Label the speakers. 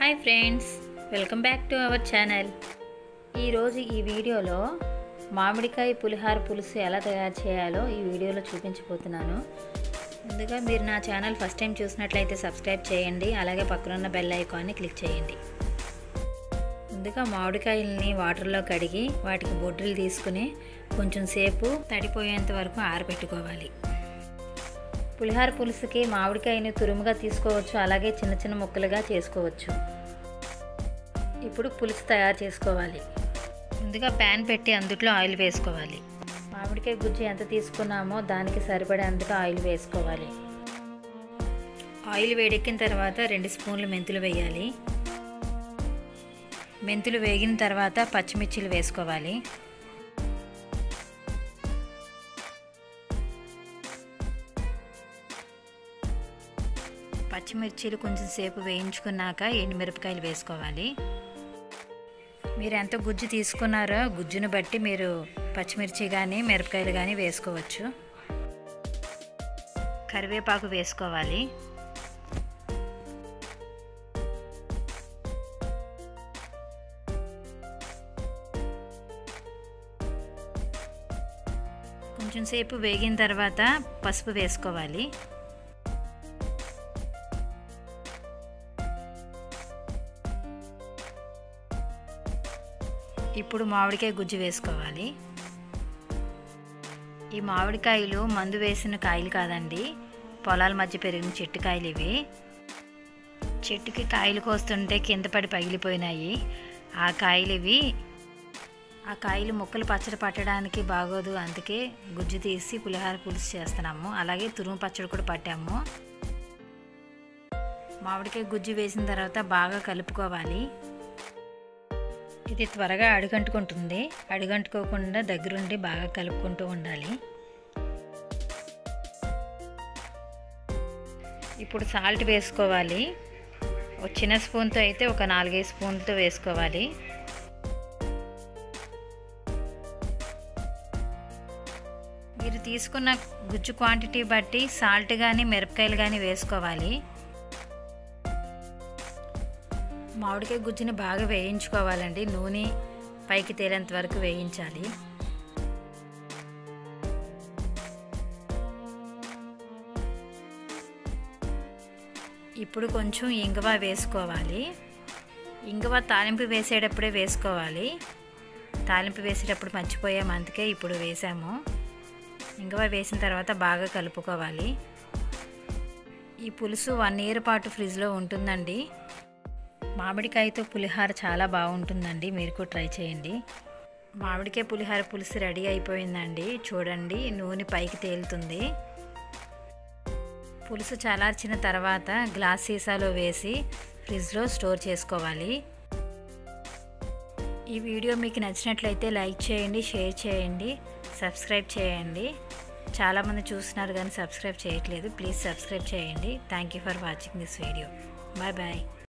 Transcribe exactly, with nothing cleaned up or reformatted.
Speaker 1: Hi friends, welcome back to our channel. ఈరోజు ఈ వీడియోలో మామిడికాయ పులిహార పులుసు ఎలా తయారు చేయాలో ఈ వీడియోలో చూపించబోతున్నాను. ముందుగా మీరు నా ఛానల్ ఫస్ట్ టైం చూసినట్లయితే సబ్స్క్రైబ్ చేయండి, అలాగే పక్కనున్న బెల్ ఐకాన్ని క్లిక్ చేయండి. ముందుగా మామిడికాయలని వాటర్లో కడిగి వాటికి బొడ్డులు తీసుకుని కొంచెం సేపు తడిపోయేంత వరకు ఆరబెట్టుకోవాలి. పులిహార పులుసుకి మామిడికాయని తురుముగా తీసుకోవచ్చు, అలాగే చిన్న చిన్న ముక్కలుగా చేసుకోవచ్చు. ఇప్పుడు పులుసు తయారు చేసుకోవాలి. ముందుగా ప్యాన్ పెట్టి అందులో ఆయిల్ వేసుకోవాలి. మామిడికాయ గుజ్జు ఎంత తీసుకున్నామో దానికి సరిపడేంతగా ఆయిల్ వేసుకోవాలి. ఆయిల్ వేడెక్కిన తర్వాత రెండు స్పూన్లు మెంతులు వేయాలి. మెంతులు వేగిన తర్వాత పచ్చిమిర్చిలు వేసుకోవాలి. పచ్చిమిర్చీలు కొంచెం సేపు వేయించుకున్నాక ఎండుమిరపకాయలు వేసుకోవాలి. మీరు ఎంత గుజ్జు తీసుకున్నారో గుజ్జును బట్టి మీరు పచ్చిమిర్చి కానీ మిరపకాయలు కానీ వేసుకోవచ్చు. కరివేపాకు వేసుకోవాలి. కొంచెం సేపు వేగిన తర్వాత పసుపు వేసుకోవాలి. ఇప్పుడు మామిడికాయ గుజ్జు వేసుకోవాలి. ఈ మామిడికాయలు మందు వేసిన కాయలు కాదండి, పొలాల మధ్య పెరిగిన చెట్టు కాయలు ఇవి. చెట్టుకి కాయలు కోస్తుంటే కింద పడి పగిలిపోయినాయి ఆ కాయలు ఇవి. ఆ కాయలు ముక్కలు పచ్చడి పట్టడానికి బాగోదు, అందుకే గుజ్జు తీసి పులిహార పులుసు చేస్తున్నాము. అలాగే తురుము పచ్చడి కూడా పట్టాము. మామిడికాయ గుజ్జు వేసిన తర్వాత బాగా కలుపుకోవాలి. ఇది త్వరగా అడుగంటుకుంటుంది, అడుగంటుకోకుండా దగ్గరుండి బాగా కలుపుకుంటూ ఉండాలి. ఇప్పుడు సాల్ట్ వేసుకోవాలి. ఒక చిన్న స్పూన్తో అయితే ఒక నాలుగైదు స్పూన్లతో వేసుకోవాలి. మీరు తీసుకున్న గుజ్జు క్వాంటిటీ బట్టి సాల్ట్ కానీ మిరపకాయలు కానీ వేసుకోవాలి. మామిడికాయ గుజ్జుని బాగా వేయించుకోవాలండి, నూనె పైకి తేలేంత వరకు వేయించాలి. ఇప్పుడు కొంచెం ఇంగువ వేసుకోవాలి. ఇంగువ తాలింపు వేసేటప్పుడే వేసుకోవాలి. తాలింపు వేసేటప్పుడు మర్చిపోయాము, అందుకే ఇప్పుడు వేసాము. ఇంగువ వేసిన తర్వాత బాగా కలుపుకోవాలి. ఈ పులుసు వన్ ఇయర్ పాటు ఫ్రిడ్జ్లో ఉంటుందండి. మామిడికాయతో పులిహార చాలా బాగుంటుందండి, మీరు కూడా ట్రై చేయండి. మామిడికాయ పులిహార పులుసు రెడీ అయిపోయిందండి. చూడండి, నూనె పైకి తేలుతుంది. పులుసు చల్లార్చిన తర్వాత గ్లాస్ సీసాలో వేసి ఫ్రిడ్జ్లో స్టోర్ చేసుకోవాలి. ఈ వీడియో మీకు నచ్చినట్లయితే లైక్ చేయండి, షేర్ చేయండి, సబ్స్క్రైబ్ చేయండి. చాలామంది చూస్తున్నారు కానీ సబ్స్క్రైబ్ చేయట్లేదు, ప్లీజ్ సబ్స్క్రైబ్ చేయండి. Thank you for watching this video. Bye bye.